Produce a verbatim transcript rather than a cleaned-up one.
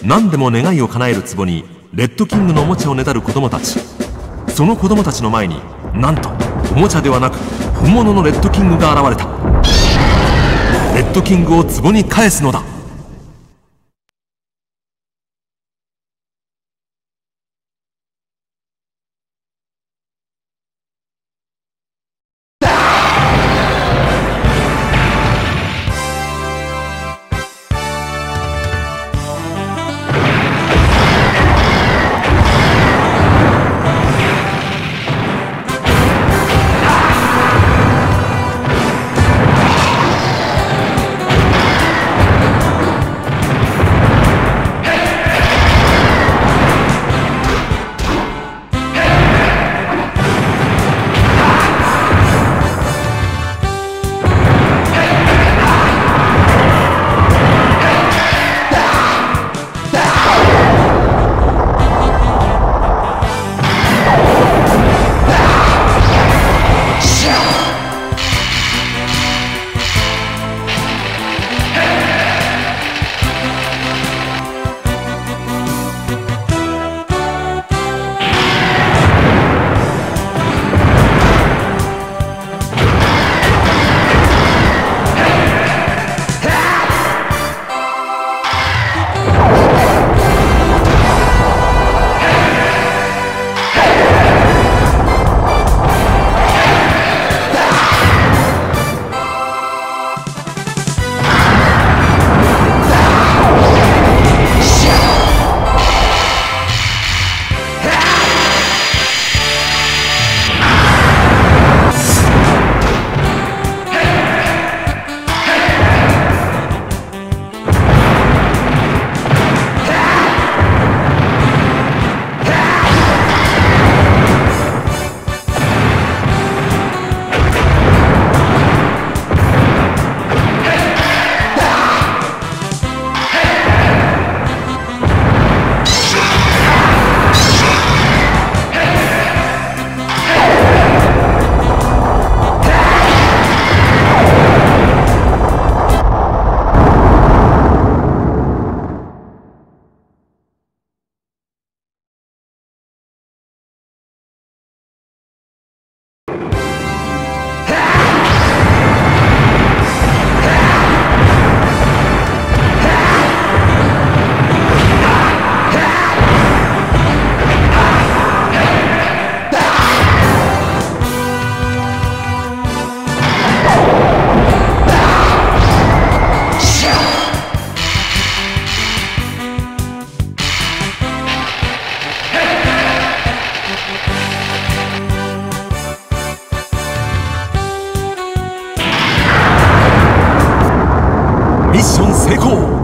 何でも願いを叶える壺にレッドキングのおもちゃをねだる子供たち。その子供たちの前になんとおもちゃではなく本物のレッドキングが現れた。レッドキングを壺に返すのだ。ミッション成功。